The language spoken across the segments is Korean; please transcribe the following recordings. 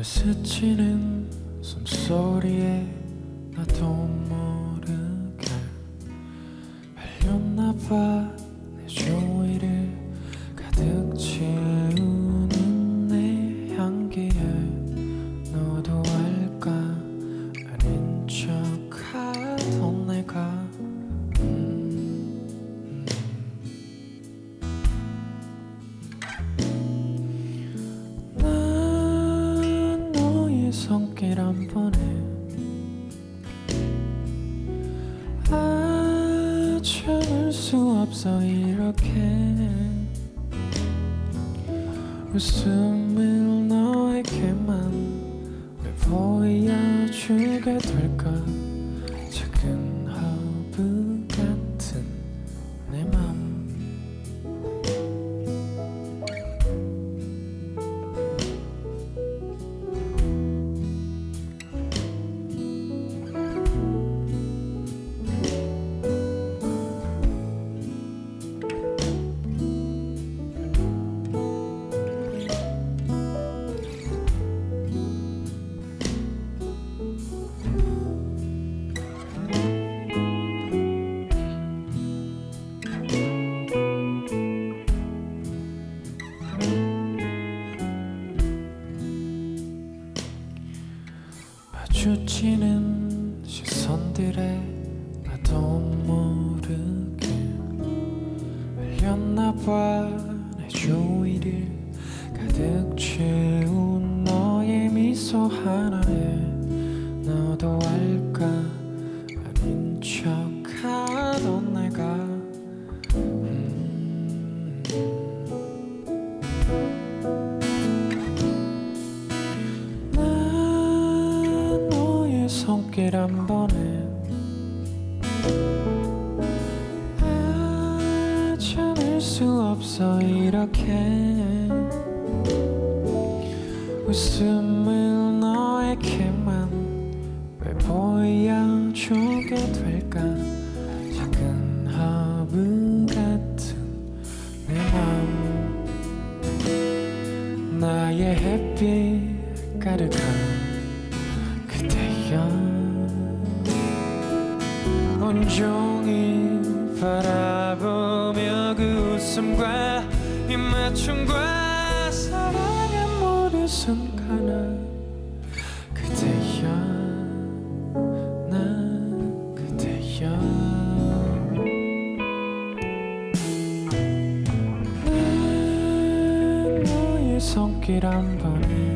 스치는 숨소리에 나도 모르게 발렸나봐. 내 주위를 가득 채우는 내 향기에 너도 알까. 아닌 척하던 내가 난 너의 손길 한 번에 참을 수 없어. 이렇게 웃음을 너에게만 왜 보여주게 될까. 작은 허브 같은 내 맘. 마주치는 시선들에 나도 모르게 흘렸나봐. 내 주위를 가득 채운 너의 미소 하나에 너도 알까. 아닌 척하던 내가 손길 한 번에 참을 수 없어. 이렇게 웃음을 너에게만 왜 보여주게 될까. 작은 허브 같은 내 맘. 나의 햇빛 가득한 온종일 바라보며 그 웃음과 입맞춤과 사랑의 모든 순간을 그대여 나 그대여. 난 너의 손길 한 번에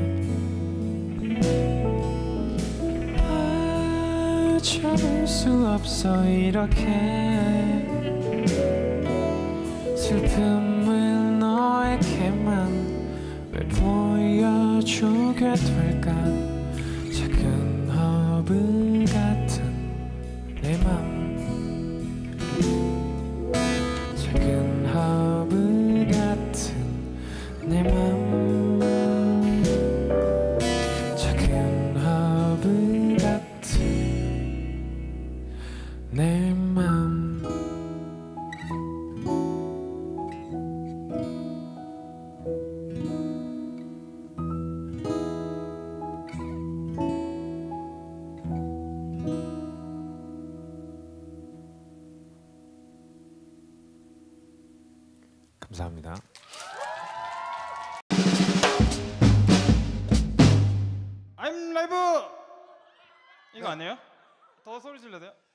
참을 수 없어. 이렇게 슬픔을 너에게만 왜 보여주게 될까. 작은 허브 같은 내 맘. 작은 허브 같은 내 맘. 작은 허브 같은 내 맘. 감사합니다. 아임라이브 이거 아니에요? 더 소리 질러도 돼요?